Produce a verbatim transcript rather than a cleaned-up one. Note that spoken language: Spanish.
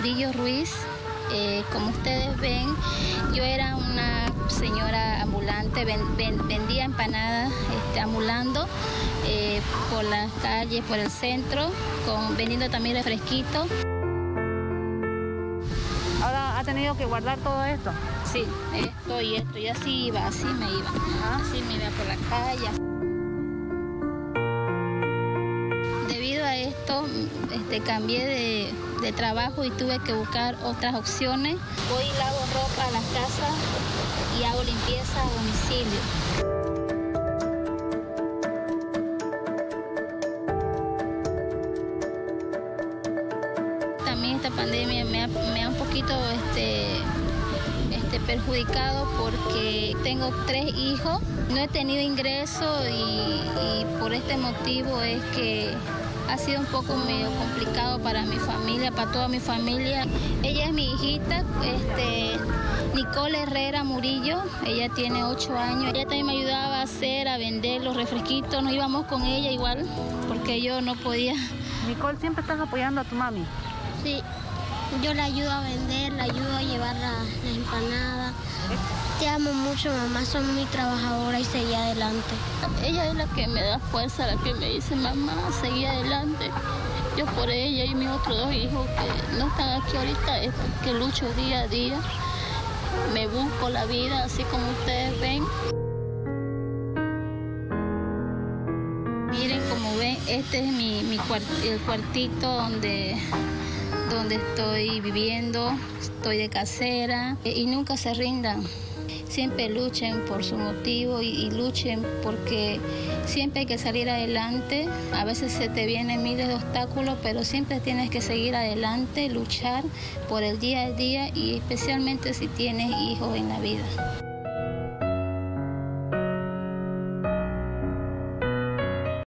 Murillo Ruiz. Eh, como ustedes ven, yo era una señora ambulante, ven, ven, vendía empanadas este, ambulando eh, por las calles, por el centro, con, vendiendo también refresquitos. ¿Ahora ha tenido que guardar todo esto? Sí, esto y esto, y así iba, así me iba, ¿Ah? así me iba por la calle. Debido a esto, este, cambié de, de trabajo y tuve que buscar otras opciones. Voy y lavo ropa a las casas y hago limpieza a domicilio. También esta pandemia me ha, me ha un poquito este, este, perjudicado porque tengo tres hijos, no he tenido ingreso y, y por este motivo es que ha sido un poco medio complicado para mi familia, para toda mi familia. Ella es mi hijita, este, Nicole Herrera Murillo, ella tiene ocho años. Ella también me ayudaba a hacer, a vender los refresquitos, nos íbamos con ella igual, porque yo no podía. Nicole, ¿siempre estás apoyando a tu mami? Sí, yo la ayudo a vender, la ayudo a llevar la, la empanada. Te amo mucho, mamá, soy muy trabajadora y seguí adelante. Ella es la que me da fuerza, la que me dice, mamá, seguí adelante. Yo por ella y mis otros dos hijos que no están aquí ahorita, es que lucho día a día. Me busco la vida, así como ustedes ven. Miren, como ven, este es mi, mi cuart el cuartito donde... donde estoy viviendo, estoy de casera y nunca se rindan. Siempre luchen por su motivo y, y luchen porque siempre hay que salir adelante. A veces se te vienen miles de obstáculos, pero siempre tienes que seguir adelante, luchar por el día a día y especialmente si tienes hijos en la vida.